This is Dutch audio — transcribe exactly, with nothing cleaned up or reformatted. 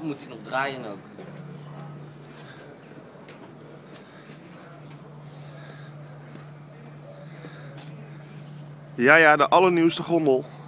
moet hij nog draaien ook. Ja, ja, de allernieuwste gondel.